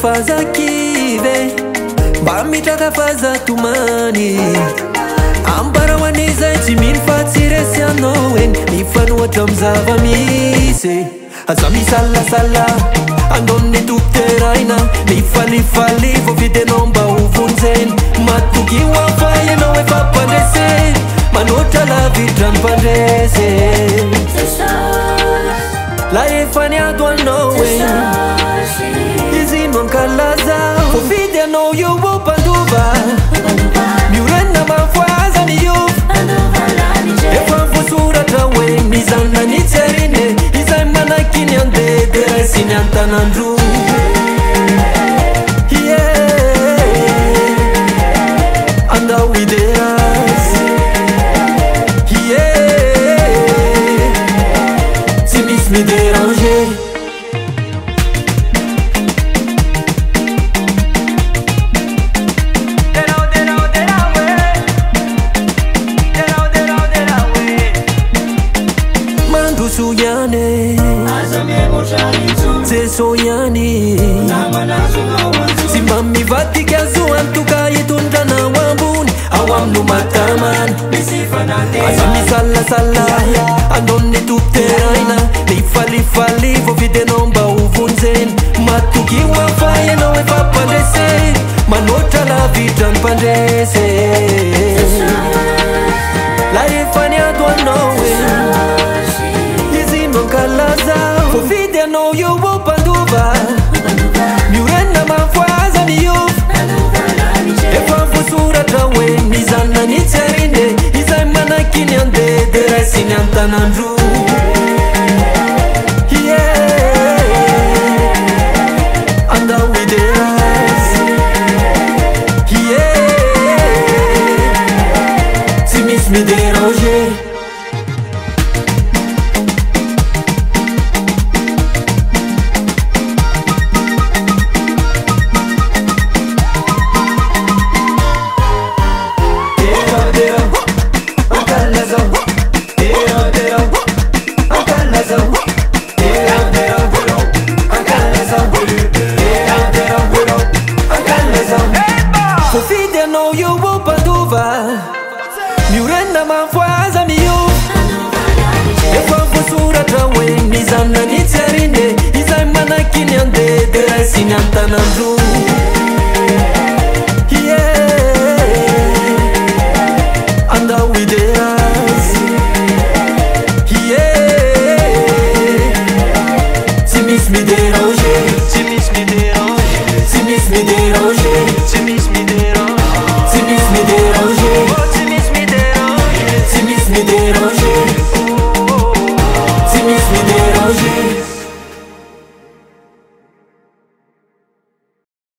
fazakive mba mitraka fazatomany ambara ho an'izay tsy mino fa tsy resy anao eny mifanohatra amy zava-misy aza misalasala andon'ny dokoteraina mifalifaly vo vidianao mba ho vonjeny matoky ho afay anao efa mpandresy manoatra lavitra ny mpandresy la efa niado anao e izy no ankalaza vo vidianao io o mpandova miorena mafoaza ny io efa voasoratra hoe mizana ny tsarine izay manakiny andede raisy ny antanandro andao ideras tsy misy midéranger Soyane Soyani Simami vatika zuan tuka itundana wambun awam no mataman Azami sala sala andonni tuteraina Lifali vo videnomba uvunzen Matuki wafaya no efa pandese Manotra la vitan pandese La efani adwa noe Kalaza vo vidianao io o mpandova miorena mafoaza ny io efa voasoratra hoe mizana ny tsarine izay manakiny andede raisy ny antanandro andao ideras tsy misy midéranger miorena mafoaza ny io efa voasoratra hoe mizana ny tsarine izay manakiny andede raisy ny antanandro andao ideras tsy misy midéranger tsy misy midéranger tsy misy midéranger tsy misy midéranger tsy misy midéranger tsy misy midéranger